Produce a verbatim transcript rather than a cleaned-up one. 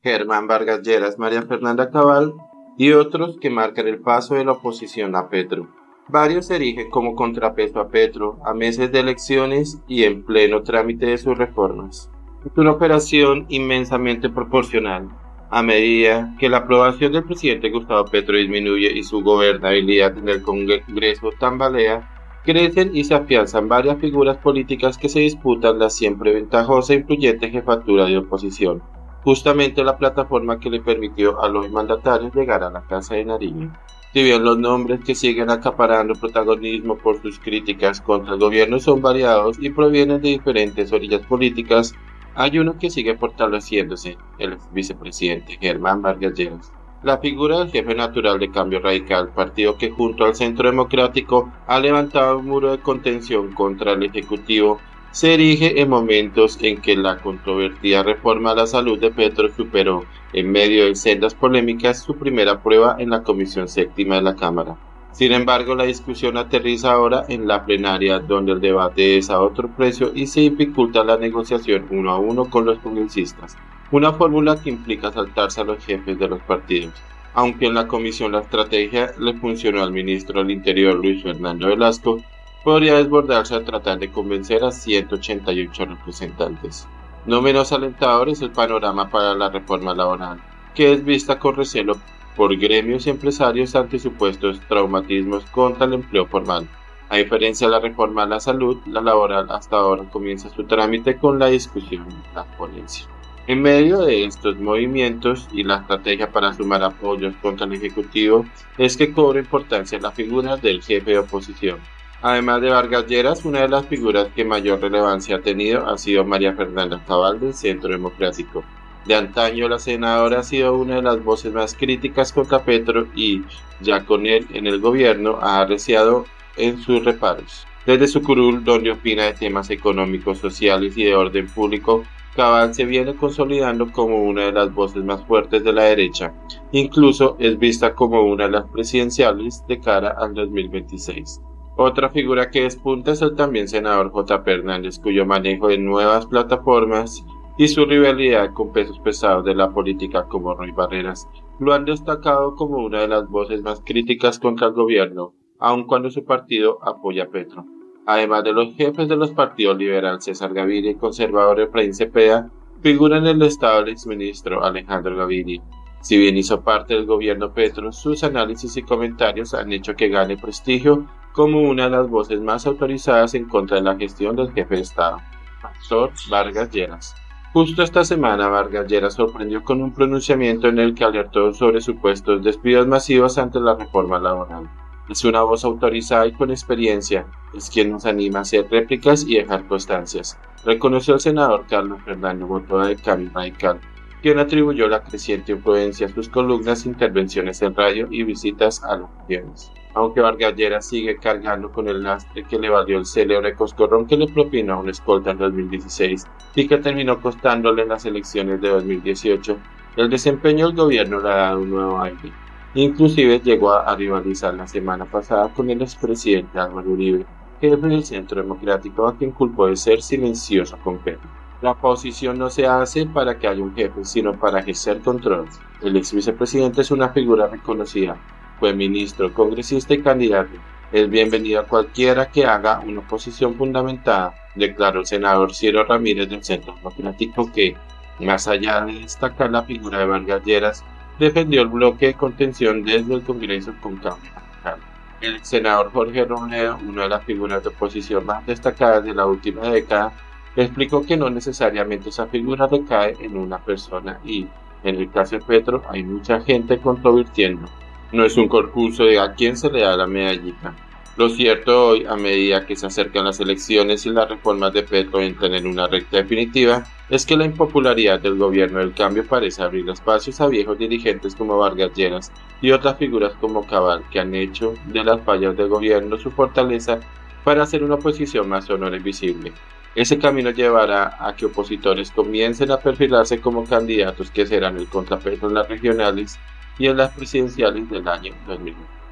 Germán Vargas Lleras, María Fernanda Cabal y otros que marcan el paso de la oposición a Petro. Varios se erigen como contrapeso a Petro a meses de elecciones y en pleno trámite de sus reformas. Es una operación inmensamente proporcional. A medida que la aprobación del presidente Gustavo Petro disminuye y su gobernabilidad en el Congreso tambalea, crecen y se afianzan varias figuras políticas que se disputan la siempre ventajosa e influyente jefatura de oposición, justamente la plataforma que le permitió a los mandatarios llegar a la Casa de Nariño. Si bien los nombres que siguen acaparando protagonismo por sus críticas contra el gobierno son variados y provienen de diferentes orillas políticas, hay uno que sigue fortaleciéndose, el vicepresidente Germán Vargas Lleras. La figura del jefe natural de Cambio Radical, partido que junto al Centro Democrático ha levantado un muro de contención contra el Ejecutivo, se erige en momentos en que la controvertida reforma a la salud de Petro superó, en medio de sendas polémicas, su primera prueba en la Comisión Séptima de la Cámara. Sin embargo, la discusión aterriza ahora en la plenaria, donde el debate es a otro precio y se dificulta la negociación uno a uno con los congresistas, una fórmula que implica saltarse a los jefes de los partidos. Aunque en la comisión la estrategia le funcionó al ministro del Interior Luis Fernando Velasco, podría desbordarse a tratar de convencer a ciento ochenta y ocho representantes. No menos alentador es el panorama para la reforma laboral, que es vista con recelo por gremios y empresarios ante supuestos traumatismos contra el empleo formal. A diferencia de la reforma a la salud, la laboral hasta ahora comienza su trámite con la discusión y la ponencia. En medio de estos movimientos y la estrategia para sumar apoyos contra el Ejecutivo es que cobra importancia la figura del jefe de oposición. Además de Vargas Lleras, una de las figuras que mayor relevancia ha tenido ha sido María Fernanda Cabal del Centro Democrático. De antaño, la senadora ha sido una de las voces más críticas contra Petro y, ya con él en el gobierno, ha arreciado en sus reparos. Desde su curul, donde opina de temas económicos, sociales y de orden público, Cabal se viene consolidando como una de las voces más fuertes de la derecha. Incluso es vista como una de las presidenciales de cara al dos mil veintiséis. Otra figura que despunta es el también senador J. P. Hernández, cuyo manejo de nuevas plataformas y su rivalidad con pesos pesados de la política como Roy Barreras lo han destacado como una de las voces más críticas contra el gobierno, aun cuando su partido apoya a Petro. Además de los jefes de los partidos liberal César Gaviria y conservador Efraín Cepeda, figura en el estado el exministro Alejandro Gaviria. Si bien hizo parte del gobierno Petro, sus análisis y comentarios han hecho que gane prestigio como una de las voces más autorizadas en contra de la gestión del jefe de Estado, Pastor Vargas Lleras. Justo esta semana, Vargas Lleras sorprendió con un pronunciamiento en el que alertó sobre supuestos despidos masivos ante la reforma laboral. Es una voz autorizada y con experiencia, es quien nos anima a hacer réplicas y dejar constancias, reconoció el senador Carlos Fernando Botoa de Cambio Radical, quien atribuyó la creciente influencia a sus columnas, intervenciones en radio y visitas a las regiones. Aunque Vargas Lleras sigue cargando con el lastre que le valió el célebre coscorrón que le propinó a un escolta en dos mil dieciséis y que terminó costándole en las elecciones de dos mil dieciocho, el desempeño del gobierno le ha dado un nuevo aire. Inclusive llegó a, a rivalizar la semana pasada con el expresidente Álvaro Uribe, jefe del Centro Democrático, a quien culpó de ser silencioso con Petro. La oposición no se hace para que haya un jefe, sino para ejercer control. El ex vicepresidente es una figura reconocida. Fue ministro, congresista y candidato. Es bienvenido a cualquiera que haga una oposición fundamentada, declaró el senador Ciro Ramírez del Centro Democrático, que, más allá de destacar la figura de Vargas Lleras, defendió el bloque de contención desde el Congreso con Cambio Radical. El senador Jorge Robledo, una de las figuras de oposición más destacadas de la última década, explicó que no necesariamente esa figura recae en una persona y, en el caso de Petro, hay mucha gente controvirtiendo. No es un concurso de a quién se le da la medallita. Lo cierto hoy, a medida que se acercan las elecciones y las reformas de Petro entran en una recta definitiva, es que la impopularidad del gobierno del cambio parece abrir espacios a viejos dirigentes como Vargas Lleras y otras figuras como Cabal, que han hecho de las fallas del gobierno su fortaleza para hacer una oposición más sonora y visible. Ese camino llevará a que opositores comiencen a perfilarse como candidatos que serán el contrapeso en las regionales y en las presidenciales del año dos mil veinte.